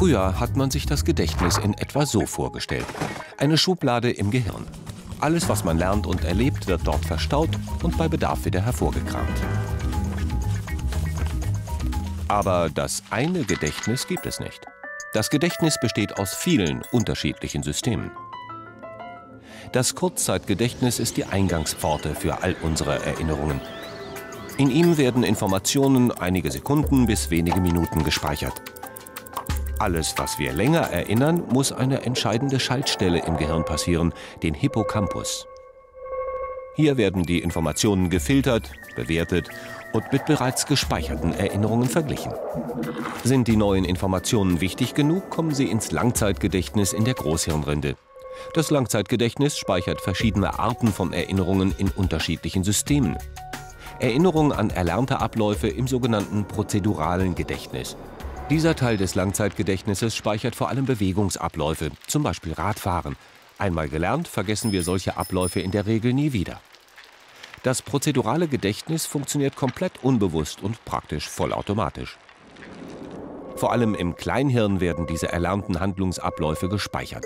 Früher hat man sich das Gedächtnis in etwa so vorgestellt. Eine Schublade im Gehirn. Alles, was man lernt und erlebt, wird dort verstaut und bei Bedarf wieder hervorgekramt. Aber das eine Gedächtnis gibt es nicht. Das Gedächtnis besteht aus vielen unterschiedlichen Systemen. Das Kurzzeitgedächtnis ist die Eingangspforte für all unsere Erinnerungen. In ihm werden Informationen einige Sekunden bis wenige Minuten gespeichert. Alles, was wir länger erinnern, muss eine entscheidende Schaltstelle im Gehirn passieren, den Hippocampus. Hier werden die Informationen gefiltert, bewertet und mit bereits gespeicherten Erinnerungen verglichen. Sind die neuen Informationen wichtig genug, kommen sie ins Langzeitgedächtnis in der Großhirnrinde. Das Langzeitgedächtnis speichert verschiedene Arten von Erinnerungen in unterschiedlichen Systemen. Erinnerungen an erlernte Abläufe im sogenannten prozeduralen Gedächtnis. Dieser Teil des Langzeitgedächtnisses speichert vor allem Bewegungsabläufe, zum Beispiel Radfahren. Einmal gelernt, vergessen wir solche Abläufe in der Regel nie wieder. Das prozedurale Gedächtnis funktioniert komplett unbewusst und praktisch vollautomatisch. Vor allem im Kleinhirn werden diese erlernten Handlungsabläufe gespeichert.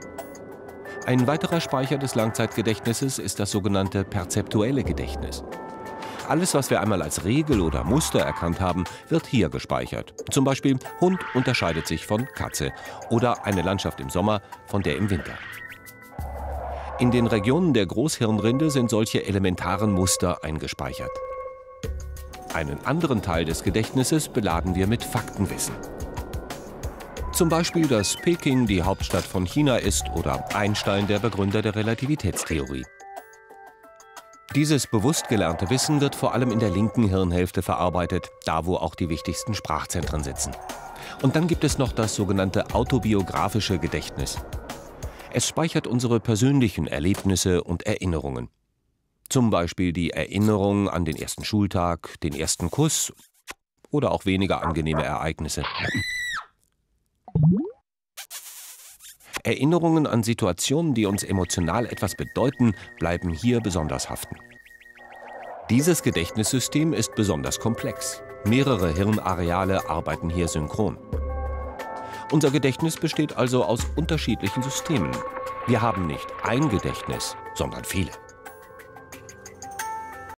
Ein weiterer Speicher des Langzeitgedächtnisses ist das sogenannte perzeptuelle Gedächtnis. Alles, was wir einmal als Regel oder Muster erkannt haben, wird hier gespeichert. Zum Beispiel, Hund unterscheidet sich von Katze oder eine Landschaft im Sommer von der im Winter. In den Regionen der Großhirnrinde sind solche elementaren Muster eingespeichert. Einen anderen Teil des Gedächtnisses beladen wir mit Faktenwissen. Zum Beispiel, dass Peking die Hauptstadt von China ist oder Einstein der Begründer der Relativitätstheorie. Dieses bewusst gelernte Wissen wird vor allem in der linken Hirnhälfte verarbeitet, da wo auch die wichtigsten Sprachzentren sitzen. Und dann gibt es noch das sogenannte autobiografische Gedächtnis. Es speichert unsere persönlichen Erlebnisse und Erinnerungen. Zum Beispiel die Erinnerung an den ersten Schultag, den ersten Kuss oder auch weniger angenehme Ereignisse. Erinnerungen an Situationen, die uns emotional etwas bedeuten, bleiben hier besonders haften. Dieses Gedächtnissystem ist besonders komplex. Mehrere Hirnareale arbeiten hier synchron. Unser Gedächtnis besteht also aus unterschiedlichen Systemen. Wir haben nicht ein Gedächtnis, sondern viele.